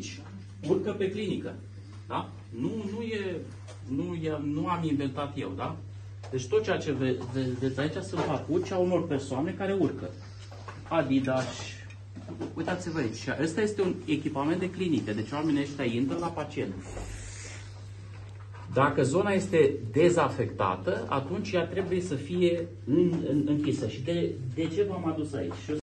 aici, urcă pe clinică. Da? Nu am inventat eu, da? Deci tot ceea ce vedeți aici sunt papuci a unor persoane care urcă. Adidas. Uitați-vă aici. Ăsta este un echipament de clinică. Deci oamenii ăștia intră la pacient. Dacă zona este dezafectată, atunci ea trebuie să fie închisă. Și de ce v-am adus aici?